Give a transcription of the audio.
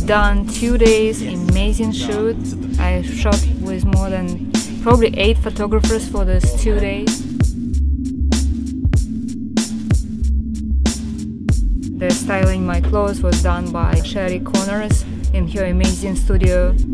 done 2 days amazing shoot. I shot with more than probably 8 photographers for those 2 days. The styling my clothes was done by Shari in her amazing studio.